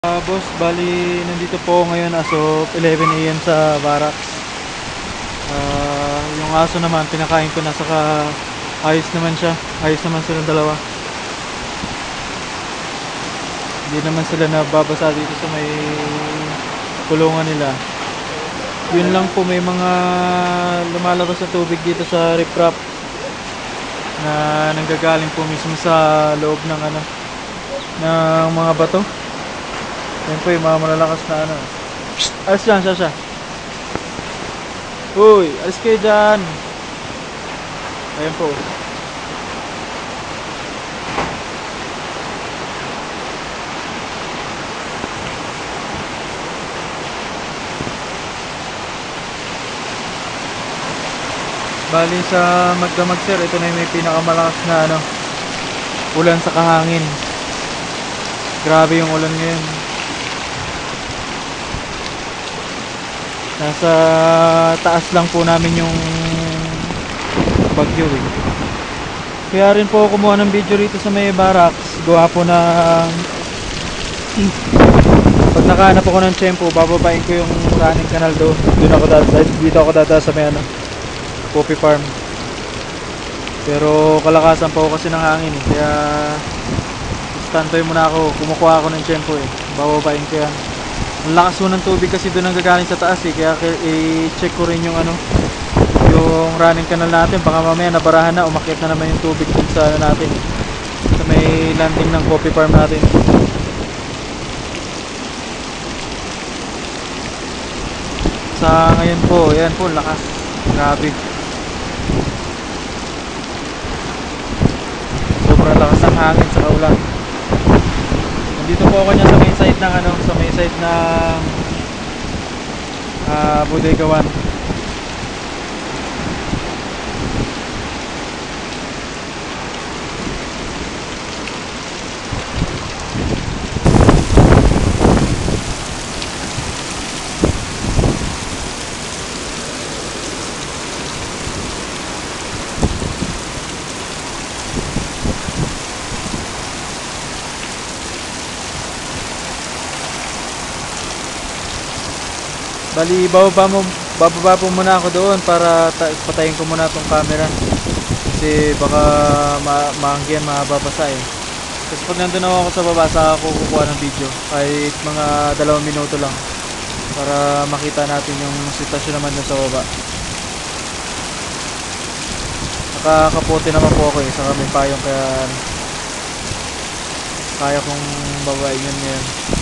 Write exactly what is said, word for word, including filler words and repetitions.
Uh, boss, bali nandito po ako ngayon as of eleven A M sa barracks. Uh, yung aso naman pinakain ko na, saka ayos naman siya. Ayos naman silang dalawa. Hindi naman sila nababasa dito sa may kulungan nila. Yun lang po, may mga lumalabas na tubig dito sa riprap na nanggagaling po mismo sa loob ng ano ng mga bato. Yan po yung mga malalakas na ano. Psst! Alis dyan, siya siya. Uy, alis kayo dyan. Ayan po. Bali sa Magdamag sir, ito na yung may pinakamalakas na ano, ulan sa kahangin. Grabe yung ulan ngayon. Nasa taas lang po namin yung bagyo eh. Kaya rin po kumuha ng video rito sa may barracks. Gawa po na pag nakahanap ako ng tiyempo, bababain ko yung running canal doon. Doon ako dada, dito ako dada sa may ano, poppy farm. Pero kalakasan po kasi ng hangin eh. Kaya standby muna ako. Kumukuha ako ng tiyempo eh. Bababain ko yan. Ang lakas mo ng tubig kasi doon ang gagaling sa taas eh. Kaya i-check ko rin yung ano, yung running canal natin. Baka mamaya nabarahan na, umakyat na naman yung tubig dun sa ano natin eh, sa may landing ng coffee farm natin. Sa ngayon po, yan po, lakas. Grabe. Sobrang lakas ng hangin sa kaulan. Dito po ako niya sa may side ng ano, sa may side ng uh, Budegawan. Bali, bababa, mo, bababa po muna ako doon para patayin ko muna tong camera. Kasi baka ma maanggihan, mababasa eh. Kasi pag nandun ako sa baba, saka ako kukuha ng video. Kahit mga dalawang minuto lang. Para makita natin yung sitwasyon naman dun sa baba. Nakakapote naman po ako eh. Saka may payong, kaya kaya kong babain yun ngayon.